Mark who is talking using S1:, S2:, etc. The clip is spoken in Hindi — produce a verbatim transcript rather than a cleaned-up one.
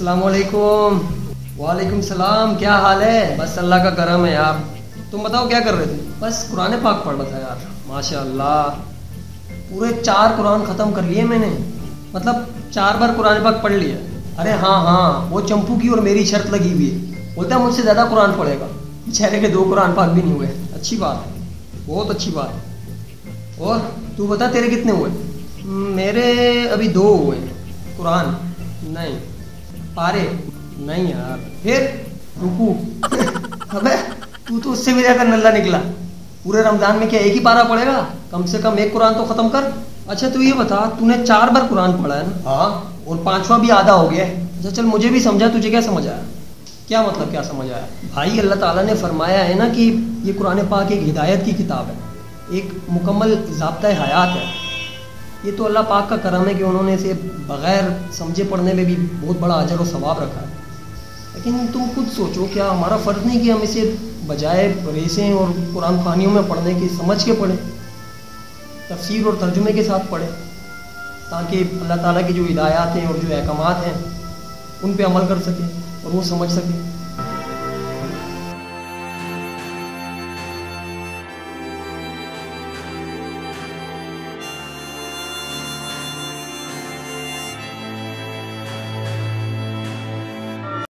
S1: अस्सलामुअलैकुम। वालेकुम सलाम, क्या हाल है? बस अल्लाह का करम है यार। तुम बताओ क्या कर रहे थे? बस कुरान पाक पढ़ रहा था यार। माशाअल्लाह, पूरे चार कुरान ख़त्म कर लिए मैंने, मतलब चार बार कुरान पाक पढ़ लिया। अरे हाँ हाँ, वो चंपू की और मेरी शर्त लगी हुई है, बोलता है मुझसे ज़्यादा कुरान पढ़ेगा। बेचारे के दो कुरान पाक भी नहीं हुए। अच्छी बात है, बहुत अच्छी बात है। और तू बता तेरे कितने हुए? मेरे अभी दो हुए। कुरान नहीं, पारे नहीं यार। फिर रुकू अबे तू तो उससे भी ज़्यादा नल्ला निकला। पूरे रमजान में क्या एक ही पारा पढ़ेगा? कम से कम एक कुरान तो ख़त्म कर। अच्छा तू ये बता, तूने चार बार कुरान पढ़ा है ना? हाँ, और पांचवा भी आधा हो गया है। अच्छा चल मुझे भी समझा, तुझे क्या समझ आया? क्या मतलब क्या समझ आया? भाई अल्लाह ताला ने फरमाया है ना कि ये कुरान पाक एक हिदायत की किताब है, एक मुकम्मल ज़ाब्ता हयात है। ये तो अल्लाह पाक का करम है कि उन्होंने इसे बग़ैर समझे पढ़ने में भी बहुत बड़ा अजर और सवाब रखा है। लेकिन तुम खुद सोचो, क्या हमारा फ़र्ज़ नहीं कि हम इसे बजाय रेसें और कुरान खानियों में पढ़ने की समझ के पढ़ें, तफसीर और तर्जुमे के साथ पढ़ें, ताकि अल्लाह ताला की जो हिदायत हैं और जो अहकामात हैं उन पे अमल कर सकें और वो समझ सकें।